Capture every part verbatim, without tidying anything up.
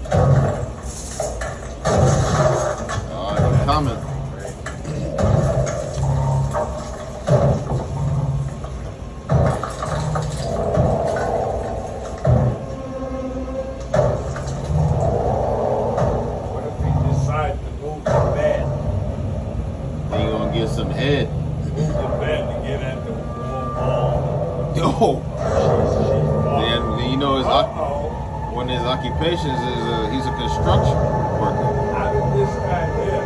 Oh, he's coming. What if he decides to move the bed? Then you gonna get some head. Move the bed to get at the wall. Yo. Then you know his oc- Uh-oh. one of his occupations is uh, he's a construction worker. How did this guy live?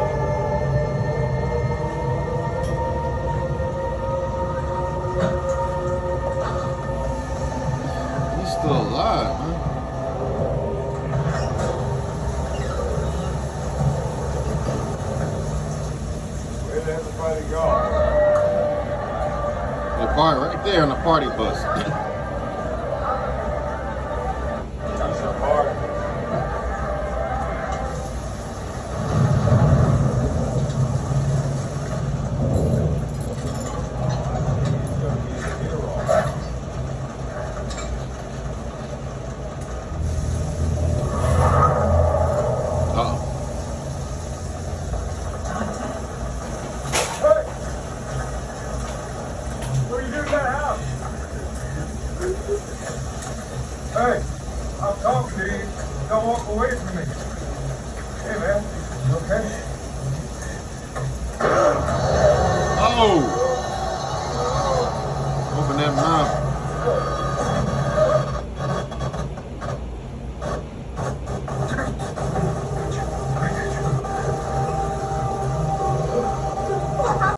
He's still alive, man. Where'd everybody go? The party right there on the party bus. It's a party. Oh. Hey! What are you doing in that house? Hey, I'm talking to you. Don't walk away from me. Hey, man. You okay? Oh.